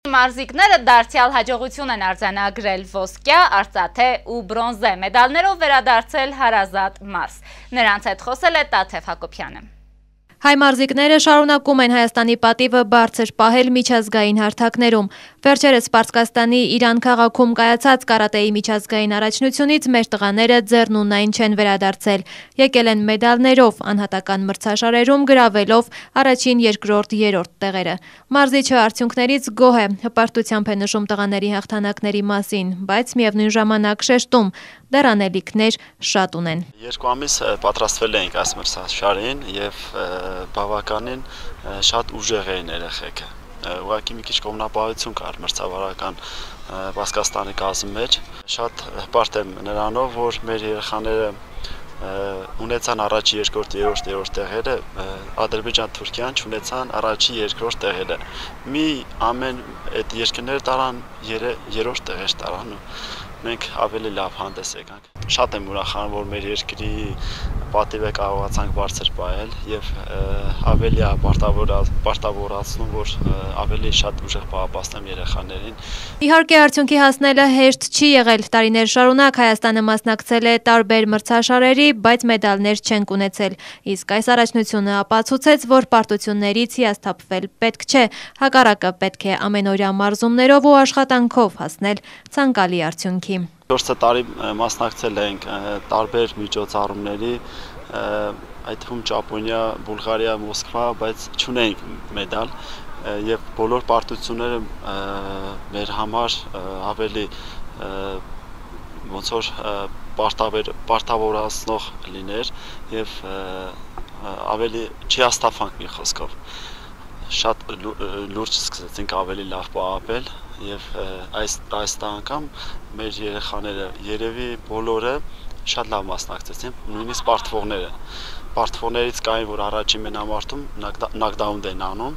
մարզիկները դարձյալ հաջողություն են արձանագրել ոսկյա, արծաթե ու բրոնզե մեդալներով վերադարձել հարազատ մարզ։ Նրանց հետ խոսել է Տաթև Հակոբյանը։ Հայ մարզիկները շարունակում են Հայաստանի պատիվը բարձր պահել միջազգային հարթակներում։ Վերջերս Պարսկաստանի Իրան քաղաքում կայացած կարատեի միջազգային առաջնությունից մեր տղաները ձեռնունայն չեն վերադարձել։ Եկել են մեդալներով, անհատական մրցաշարերում գրավելով առաջին, երկրորդ, երրորդ տեղերը։ Մարզիչը արդյունքներից գոհ է, հպարտությամբ է նշում տղաների հաղթանակների մասին, բայց միևնույն ժամանակ շեշտում, դեռ անելիքներ շատ ունեն։ 2 ամիս պատրաստվել ենք այս մրցաշարին եւ բավականին շատ ուժեղ էին երեխեքը։ Ուղղակի մի քիչ կողմնապահություն կար մրցավարական Պարսկաստանի կազմի մեջ։ Շատ հպարտ եմ նրանով, որ մեր երեխաները ունեցան առաջի, երկրորդ, երրորդ տեղերը, Ադրբեջան, Թուրքիան չունեցան առաջի, երկրորդ տեղերը։ Մի ամեն այդ երկրները տարան երրորդ տեղեր տարան ու մենք ավելի լավ հանդես եկանք։ Շատ եմ ուրախանում, որ մեր երկրի պատիվը կարողացանք բարձր պահել եւ ավելի պարտավորացնում, որ ավելի շատ ուժեղ պահապանեմ երեխաներին։ Իհարկե արդյունքի հասնելը հեշտ չի եղել։ Տարիներ շարունակ Հայաստանը մասնակցել է տարբեր մրցաշարերի, բայց մեդալներ չենք ունեցել։ Իսկ այս առաջնությունը ապացուցեց, որ պարտություններից հիասթափվել պետք չէ, հակառակը պետք է ամենօրյա մարզումներով ու աշխատանքով հասնել ցանկալի արդյունքի։ 4 տարի մասնակցել ենք տարբեր միջոցառումների, այդ թվում Ճապոնիա, Բուլղարիա, Մոսկվա, բայց չունենք մեդալ եւ բոլոր պարտությունները մեր համար ավելի ոնց որ պարտավորացնող լիներ եւ ավելի չհաստափանք մի խոսքով։ Շատ լուրջ սկսեցինք ավելի լավ պահապել եւ այս անգամ մեր երեխաները երևի բոլորը շատ լավ մասնակցեցին, նույնիսկ պարտվողներից կային, որ առաջին մենամարտում նոկդաուն են անում,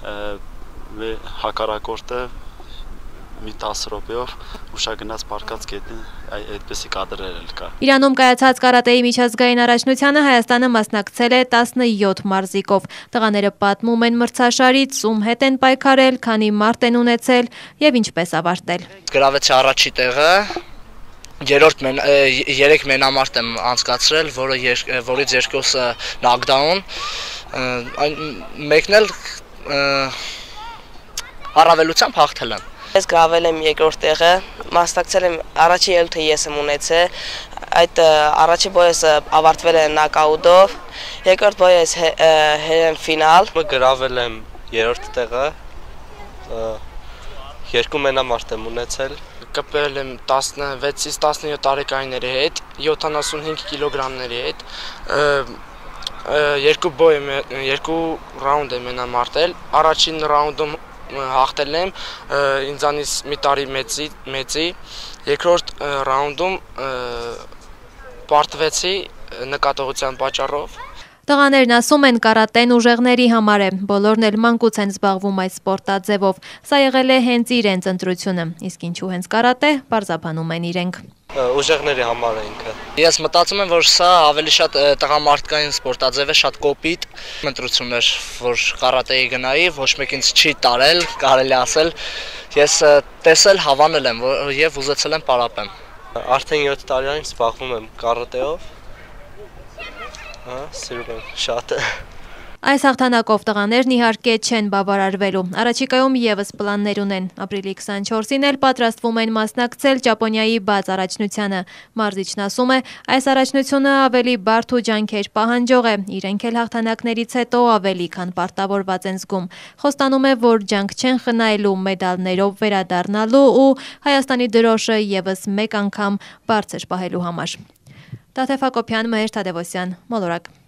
հակառակորդը մի 10 րոպեով ուշագնաց պարկած գետնին այդպեսի կադրեր էլ կա։ Իրանում կայացած կարատեի միջազգային առաջնությանը Հայաստանը մասնակցել է 17 մարզիկով։ Տղաները պատմում են մրցաշարից, ում հետ են պայքարել, քանի մարտ են ունեցել եւ ինչպես ավարտել։ Գրավեցի առաջի տեղը, 3 մենամարտ եմ անցկացրել, որից 2-ը նոկդաուն, մեկն էլ առավելությամբ հաղթել եմ։ Ես գրավել եմ երկրորդ տեղը, մասնակցել եմ առաջի ելույթը ես եմ ունեցել, այդ առաջի բոյսը ավարտվել է նոկաուտով, երկրորդ բոյս հերեմ ֆինալ։ Գրավել եմ երրորդ տեղը, 2 մենամարտ եմ ունեցել։ Կպել եմ 16-ից 17 տարեկանների հետ, 75 կիլոգրամների հետ, 2 ռաունդ եմ մենամարտել, առաջին ռաունդում հաղթել եմ ինձանից մի տարի մեծի, երկրորդ ռաունդում պարտվեցի նկատողության պատճառով։ Տղաներն ասում են կարատեն ուժեղների համար է, բոլորն էլ մանկուց են զբաղվում այս սպորտաձևով, սա եղել է հենց իրենց ընտրությունը, իսկ ինչու հենց կարատե, պարզաբանում են իրենք։ Ուժեղների համար է ինքը։ Ես մտածում եմ, որ սա ավելի շատ տղամարդկային սպորտաձև է, շատ կոպիտ ընտրություն էր, որ կարատեի գնայի, ոչ մեկ ինձ չի տարել, կարելի ասել։ Ես տեսել, հավանել եմ եւ ուզեցել եմ պարապեմ։ Արդեն 7 տարի զբաղվում եմ կարատեով։ Սիրում եմ շատ։ Այս հաղթանակով տղաներն իհարկե չեն բավարարվելու։ Առաջիկայում եւս պլաններ ունեն։ Ապրիլի 24-ին էլ պատրաստվում են մասնակցել Ճապոնիայի բաց առաջնությանը։ Մարզիչն ասում է, այս առաջնությունը ավելի բարդ ու ջանքեր պահանջող է։ Իրենք էլ հաղթանակներից հետո ավելի քան պարտավորված են զգում։ Խոստանում է, որ ջանք չեն խնայելու մեդալներով վերադառնալու ու Հայաստանի դրոշը եւս մեկ անգամ բարձր պահելու համար։ Տաթև Հակոբյան, Մհեր Թադևոսյան, Մոլորակ։